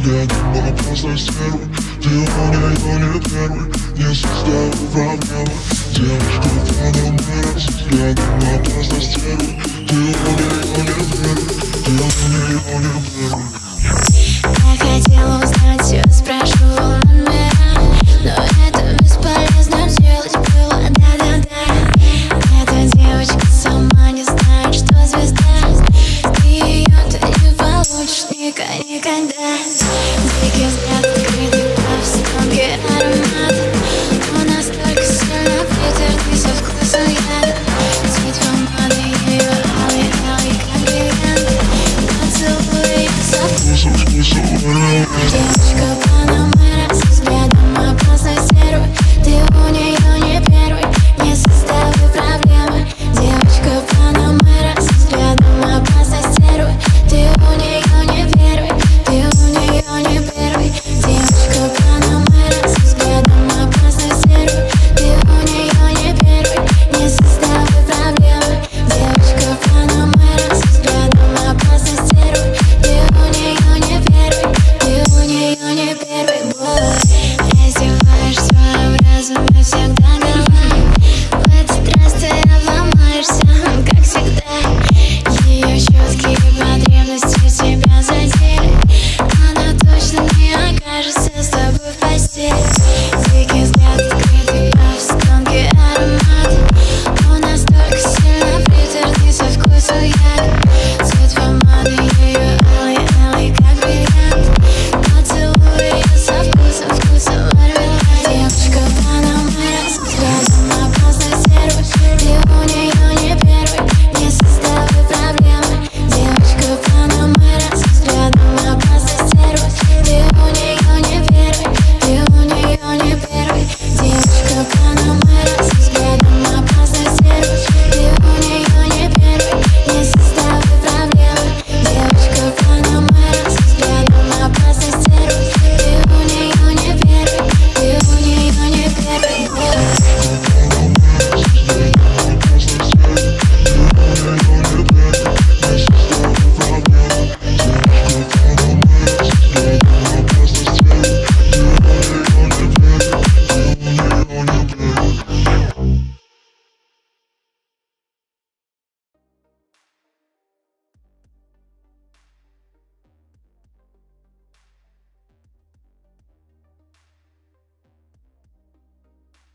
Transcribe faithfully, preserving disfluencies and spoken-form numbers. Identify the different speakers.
Speaker 1: взглядом, но просто стерва. Ты у нее не первый, не создал проблемы. Девочка Panamera, с взглядом, но просто стерва. Ты у нее не первый, ты у нее не первый.
Speaker 2: Я хотела узнать, я спрошу.